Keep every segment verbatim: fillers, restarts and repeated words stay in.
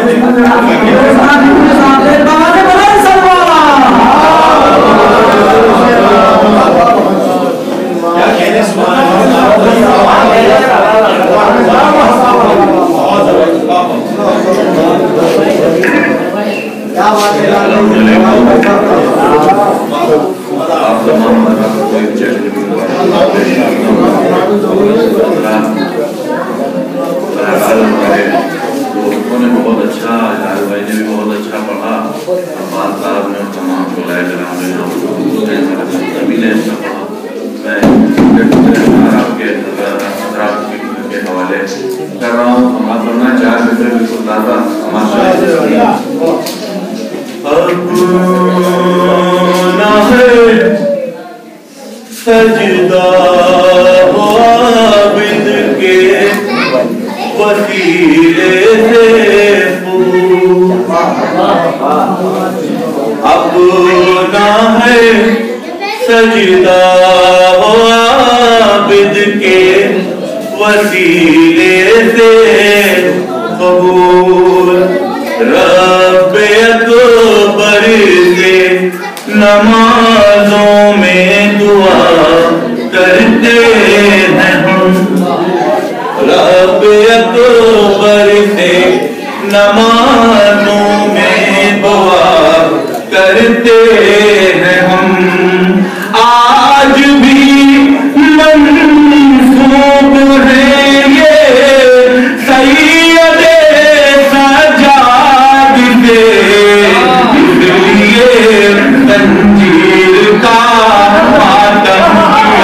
सजदा आबिद के वसीले से अपना है सजदा आबिद के वसीले से कबूल रब अकबर से नमाजों में दुआ करते हैं हम रब अकबर से नमाजों में दुआ करते हैं हम आज भी मंसूब है ये सैयद सज्जाद से इसलिए तंजीर का मातम किया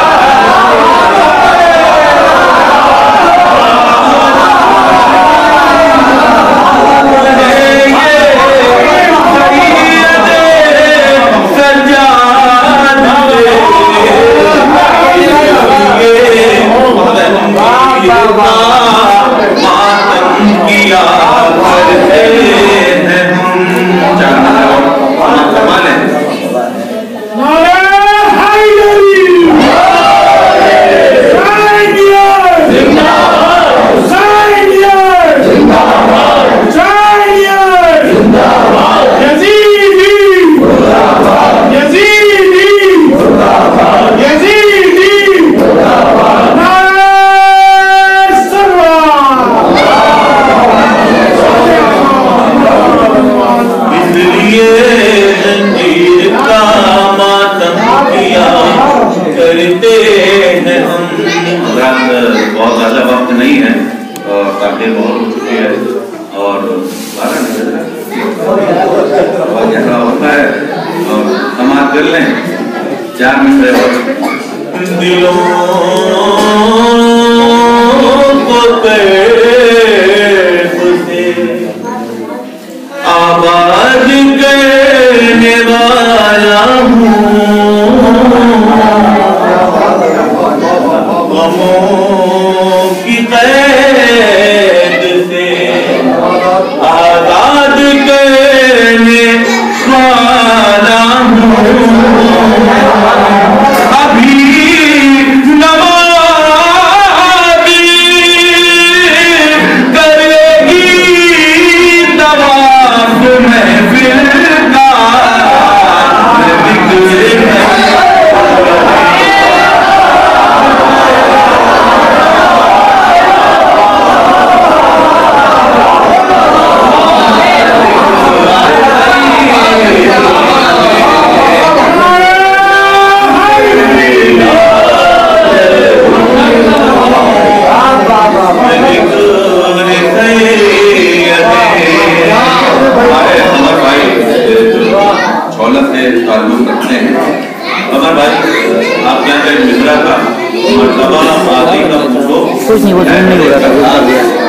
कुछ नहीं, वो नहीं हो रहा था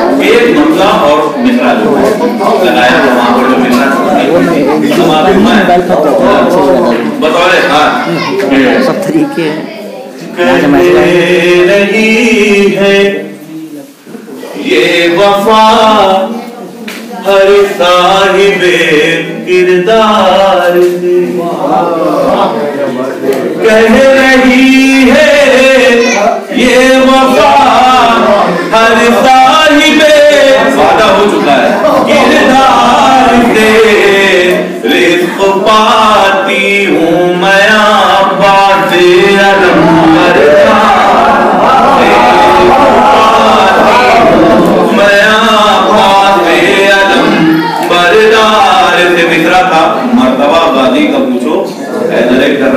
एक ममला और मिसरा जो लगाया था वहाँ पर जो मिसरा बतौर सब तरीके नहीं है ये वफा हर साहिबे किरदार से कह रही है ये वफा हर साहिबे वादा हो चुका है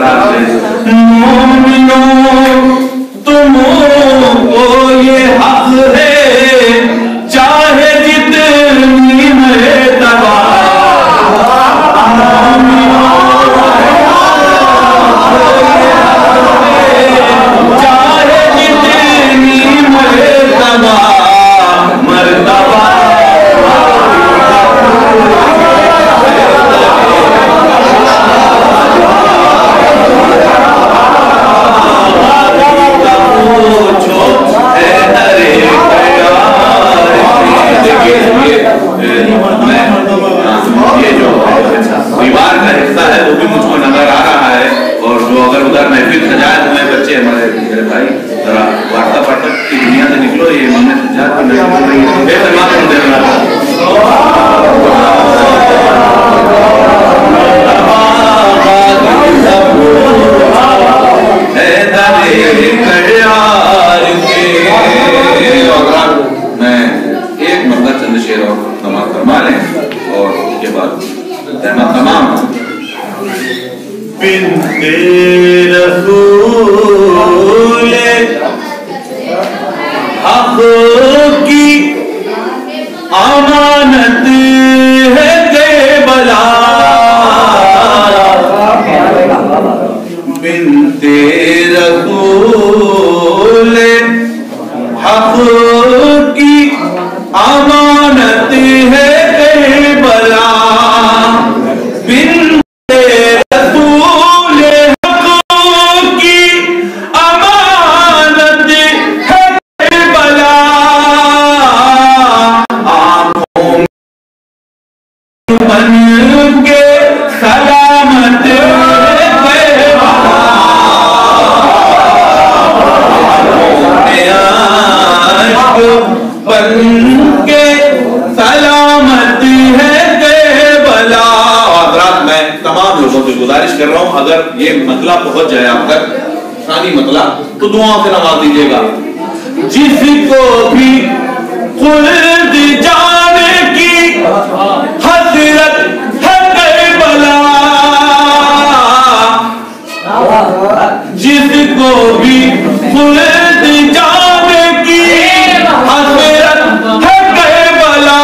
मोमिनों तुमको ये हक है, चाहे जितनी मर्तबा चाहे जितनी मर्तबा मर्तबा ये जो परिवार का हिस्सा है वो भी मुझको नजर आ रहा है, और जो अगर उधर महफिल सजाए हुए बच्चे हमारे मेरे भाई जरा व्हाट्सएप व्हाट्सएप की दुनिया से निकलो, ये हमने सजाद की महफिल हो रही है। मैं एक मतलब चंद शेर और नमाज फरमा लें और उसके बाद तमाम बिन्ते रसूल हक की अमानत है केबला, बिन्ते रसूल हक की अमानत है केबला, बिन्ते रसूल हक की अमानत है केबला, आंखों बन के सलामत है केबला, बन के सलामत है केबला। हज़रात मैं तमाम लोगों से गुजारिश कर रहा हूं, अगर ये मतला पहुंच जाए आप तक, शानी मतला, तो दुआओं से नवाज दीजिएगा। जिसको भी खुल्द जाने की हसरत है केबला, जिसको भी खुल्द जाने की हसरत है केबला,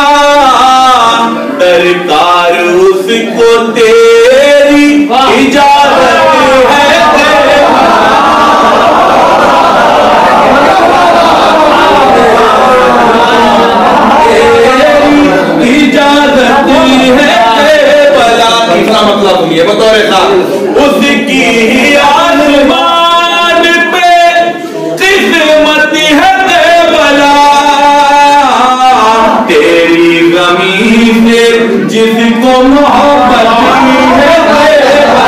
दरकार उसको तेरी इजाजत है केबला, तेरी इजाजत है केबला। तीसरा मतलब सुनिए बतौर साहब, उसकी आसमान पे किस्मत है केबला, तेरी ज़मीन से जिसको मोहब्बत है केबला,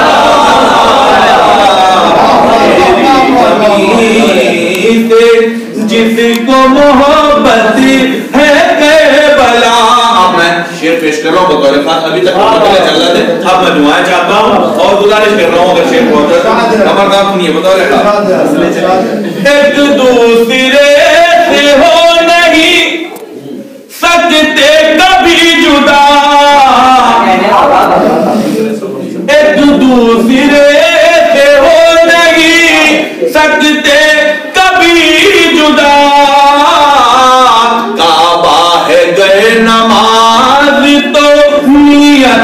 तेरी ज़मीन से जिसको मोहब्बत है केबला। अब मैं शेर पेश कर रहा हूँ बतौर खास, अभी तक चल रहा है, अब मैं दुआएं चाहता हूँ और गुजारिश कर रहा हूँ अगर शेर पहुंचा खबरदार सुनिए बतौर खास। एक दूसरे से हो नहीं सकते कभी जुदा, एक दूसरे से हो नहीं सकते कभी जुदा, काबा है गए नमाज तो नियत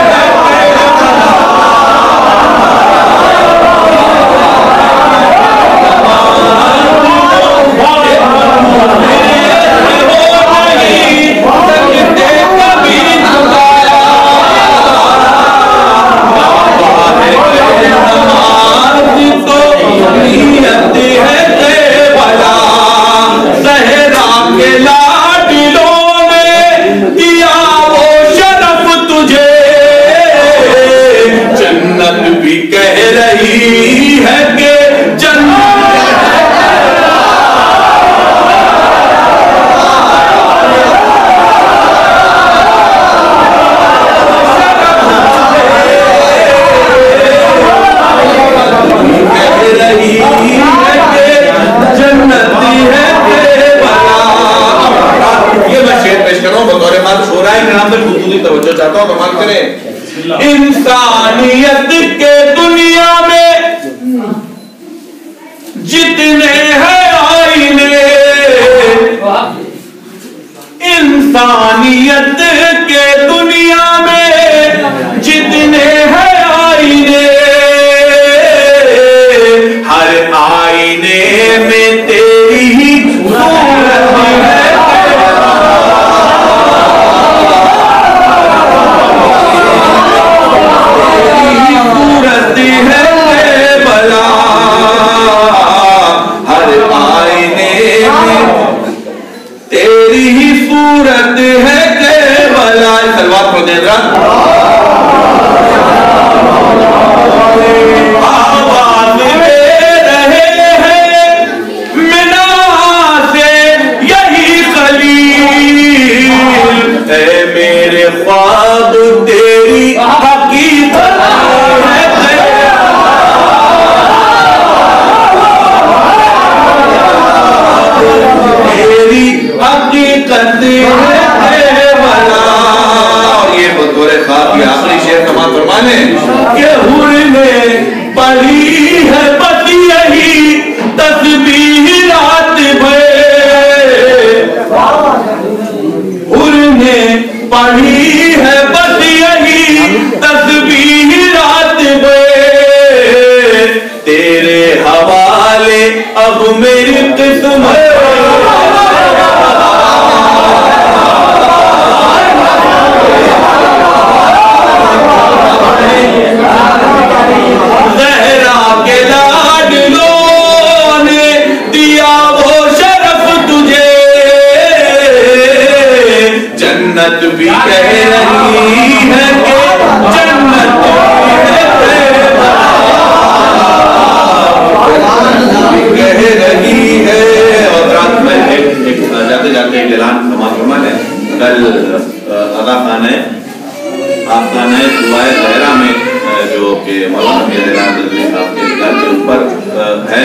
भी कह रही है कि तवज्जो चाहता हूँ, कमाल करें। इंसानियत के दुनिया में जितने हैं आईने, इंसानियत के दुनिया में जितने हैं आईने, हर आईने में तेरी ही सूरत है, सूरत है भला, हर आईने में तेरी ही सूरत है भला। सलवात को दे रहा आवाज दे रहे हैं मिना से यही खलील, ऐ मेरे ख्वाब तेरी हकीकत है, तेरी हकीकत है वाला। और ये बतौर ख्वाब की आखिरी शेर कमाल फरमाने कि हुर ने पढ़ी है बस यही तस्बीह रात भर, हुर ने पढ़ी है बस यही तस्बीह रात भर, तेरे हवाले अब मेरी किस्मत, ज़हरा के लाडलों ने दिया वो शरफ तुझे, जन्नत भी कह रही है कि जन्नत भी कह रही है। और रात में एक, एक जाते जाते एक ऐलान समागम है, कल अदा खान है आपका नए दुआए ज़हरा में जो कि मौलाना साहब के घर के ऊपर है,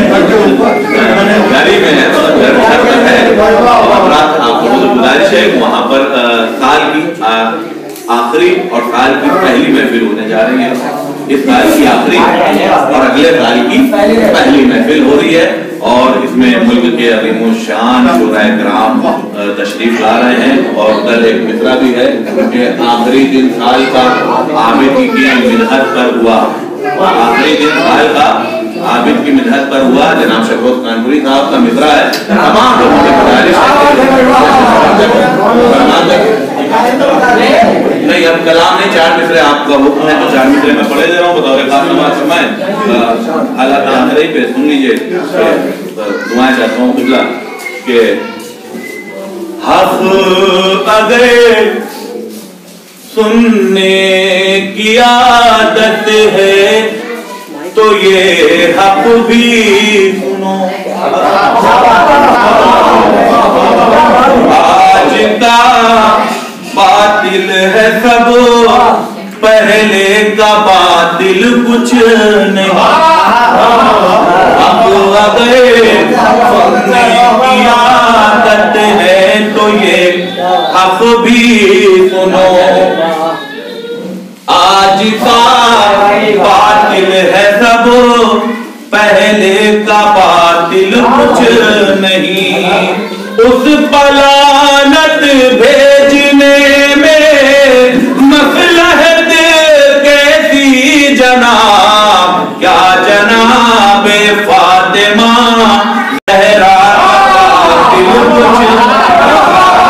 गाड़ी में है, घर पर है, और आपको गुजारिश है वहाँ पर साल की आखिरी और साल की पहली महफिल होने जा रही है। इस साल की आखिरी और अगले साल की पहली महफिल हो रही है, और इसमें मुल्क के अजीमो शान शुराए किराम तशरीफ ला रहे हैं। और कल एक मिसरा भी है कि आखिरी दिन साल का आबिद की मिन्हत पर हुआ, आखिरी दिन साल का आबिद की मिन्हत पर हुआ, जनाब सब्रोज कानपुरी साहब का मिसरा है। तमाम लोगों की गुजारिश नहीं, अब कलाम नहीं, चार मिसरे आपका हुक्म है तो चार मिसरे मैं पढ़े दे रहा हूँ बतौर खास नमाज फरमाएं। हालात आखिरी पे सुन लीजिए, दुआएं चाहता हूँ कुबला के हक अगर सुनने की आदत है तो ये हक भी सुनो, आज का बातिल है सब पहले का बातिल कुछ नहीं, अब अगर सुनने की आदत है तो ये हक भी सुनो, आज का बातिल है सब पहले का बातिल कुछ नहीं, उस पलानत भेजने में मसलहत कैसी जनाब, क्या जनाब फातिमा